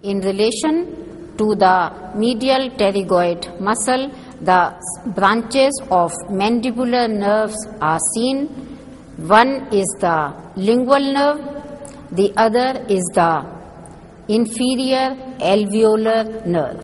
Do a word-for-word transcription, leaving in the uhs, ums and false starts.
In relation to the medial pterygoid muscle, the branches of mandibular nerves are seen. One is the lingual nerve, the other is the inferior alveolar nerve.